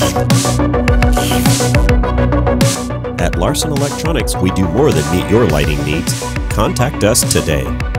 At Larson Electronics, we do more than meet your lighting needs. Contact us today.